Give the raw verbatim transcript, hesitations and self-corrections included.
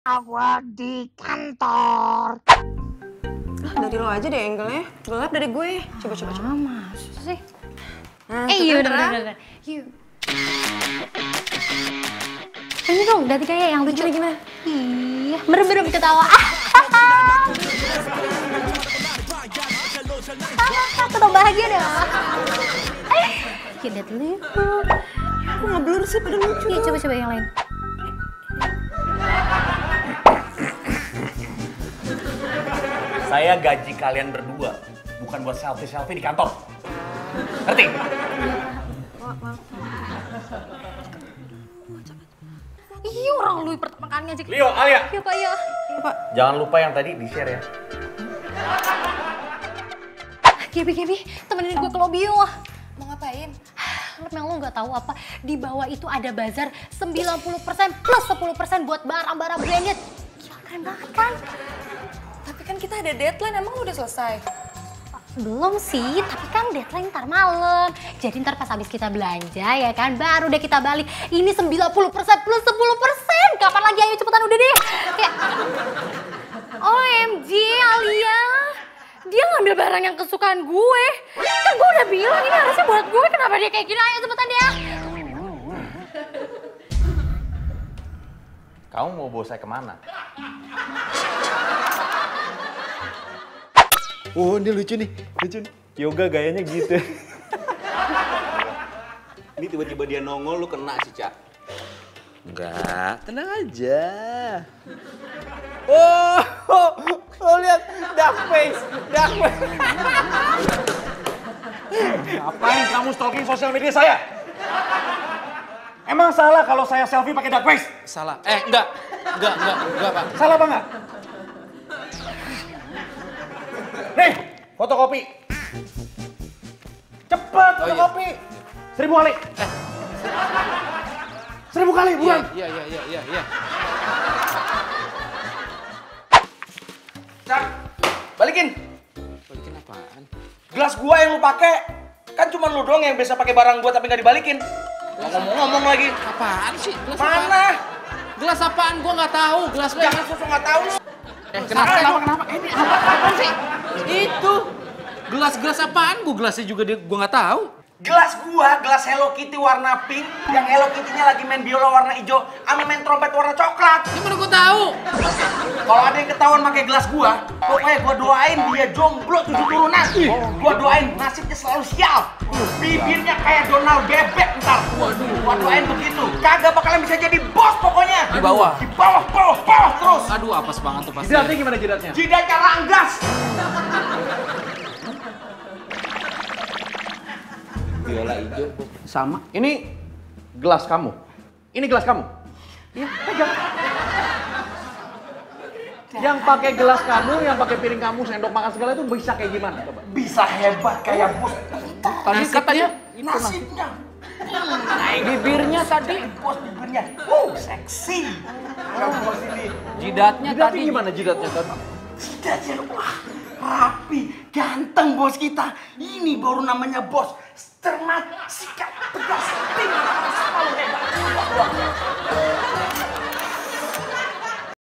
Awak di kantor. Ah, dari lo aja deh angle-nya. Gelap dari gue. Coba, coba, coba. Masa sih? Nah, eh, iya, udah, udah, udah. Yuk. Ini dong, ganti kayak yang lucu. Gimana, gimana? Iya, merem-merem ketawa. Tetap bahagia dong. Ya, lihat dulu yuk. Kok nggak blur sih, pada lucu. Iya, coba-coba yang lain. Saya gaji kalian berdua, bukan buat selfie-selfie di kantor. Ngerti? Iya, orang lu pertama kali ngajak. Leo, Alia. Iya, Pak, iya. Iya, Pak. Jangan lupa yang tadi di-share ya. Gaby, Gaby, temenin gue ke lobby yuk. Mau ngapain? Memang lo nggak tahu apa, di bawah itu ada bazar sembilan puluh persen plus sepuluh persen buat barang-barang branded. Gila, keren banget kan? Tapi kan kita ada deadline, emang udah selesai? Belum sih, tapi kan deadline ntar malam. Jadi ntar pas habis kita belanja ya kan, baru deh kita balik. Ini sembilan puluh persen plus sepuluh persen. Kapan lagi, ayo cepetan udah deh. Kayak, O M G Alia, dia ngambil barang yang kesukaan gue. Kan gue udah bilang ini harusnya buat gue, kenapa dia kayak gini? Ayo cepetan ya. Kamu mau bawa saya kemana? Oh, ini lucu nih, lucu nih. Yoga gayanya gitu. Ini tiba-tiba dia nongol, lu kena sih, Cak. Enggak, tenang aja. Oh, oh, oh lihat, dark face, dark face. Ngapain kamu stalking sosial media saya? Emang salah kalau saya selfie pakai dark face? Salah. Eh, enggak. Enggak, enggak, enggak, Pak. Salah apa enggak? Nih, fotokopi. Cepet, Oh, iya. fotokopi. Seribu kali. Eh. Seribu kali, bukan? Iya, iya, iya, iya, iya. Cak, balikin. Balikin apaan? Gelas gua yang lu pakai. Kan cuma lu doang yang biasa pakai barang gua tapi nggak dibalikin. Ngomong-ngomong lagi. Apaan sih? Gelas apaan? Mana? Gelas apaan? Gua nggak tahu. Gelas lo. Jangan sosok nggak tahu lu. Eh, kenapa, kenapa, kenapa? Ini apa, apaan sih? Itu. Gelas-gelas apaan? Gua gelasnya juga dia, gua nggak tahu. Gelas gua, gelas Hello Kitty warna pink, yang Hello Kitty-nya lagi main biola warna hijau, sama main trompet warna coklat. Gimana gua tahu? Kalau ada yang ketahuan pakai gelas gua, pokoknya gua doain dia jomblo tujuh turunan. Gua doain nasibnya selalu sial. Bibirnya kayak Donald Bebek ntar. Waduh, gua doain begitu. Kagak bakalan bisa jadi bos pokoknya. Di bawah? Di bawah, bawah, bawah terus. Aduh, apes banget tuh pasti. Jidatnya gimana jidatnya? Jidatnya ranggas. Biola hijau. Sama. Ini gelas kamu. Ini gelas kamu. Iya, pegang. Yang pakai gelas kamu, yang pakai piring kamu, sendok makan segala itu bisa kayak gimana coba? Bisa hebat kayak bos. Tadi katanya Nasibnya. bibirnya tadi. Bos bibirnya. Uh, seksi. Yang bos ini. Jidatnya Jidatnya tadi. gimana jidatnya tadi? Jidatnya wah, rapi, ganteng bos kita. Ini baru namanya bos. Cermat, sikap, tegas, tinggi, selalu hebat.